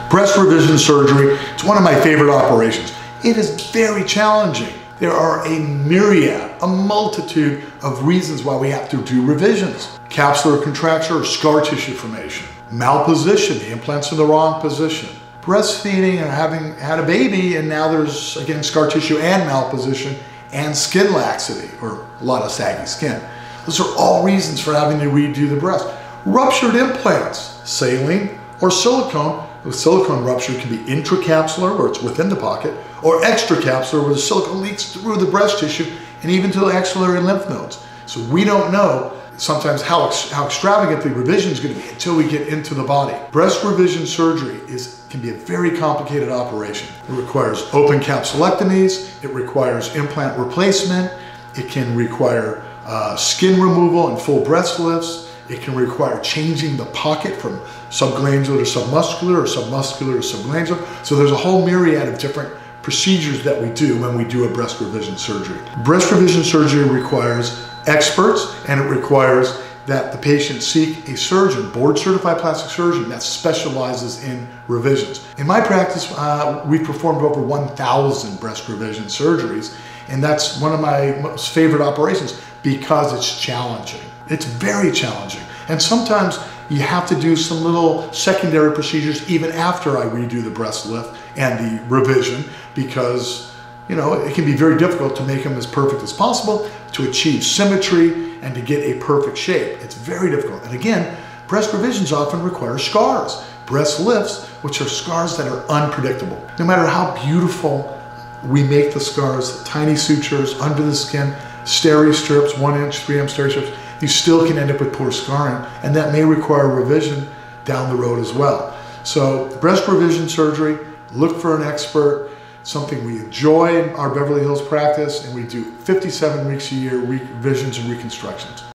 Breast revision surgery, it's one of my favorite operations. It is very challenging. There are a myriad, a multitude of reasons why we have to do revisions. Capsular contracture or scar tissue formation. Malposition, the implant's in the wrong position. Breastfeeding and having had a baby, and now there's, again, scar tissue and malposition and skin laxity, or a lot of saggy skin. Those are all reasons for having to redo the breast. Ruptured implants, saline or silicone. The silicone rupture can be intracapsular, where it's within the pocket, or extracapsular, where the silicone leaks through the breast tissue and even to the axillary lymph nodes. So we don't know sometimes how extravagant the revision is going to be until we get into the body. Breast revision surgery can be a very complicated operation. It requires open capsulectomies, it requires implant replacement, it can require skin removal and full breast lifts, it can require changing the pocket from subglandular to submuscular or submuscular to subglandular. So there's a whole myriad of different procedures that we do when we do a breast revision surgery. Breast revision surgery requires experts, and it requires that the patient seek a surgeon, board-certified plastic surgeon that specializes in revisions. In my practice, we've performed over 1,000 breast revision surgeries, and that's one of my most favorite operations because it's challenging. It's very challenging. And sometimes you have to do some little secondary procedures even after I redo the breast lift and the revision, because it can be very difficult to make them as perfect as possible, to achieve symmetry and to get a perfect shape. It's very difficult. And again, breast revisions often require scars. Breast lifts, which are scars that are unpredictable. No matter how beautiful we make the scars, tiny sutures under the skin, steri strips, 1 inch, 3 mm steri strips, you still can end up with poor scarring, and that may require revision down the road as well. So breast revision surgery, look for an expert, something we enjoy in our Beverly Hills practice, and we do 57 weeks a year revisions and reconstructions.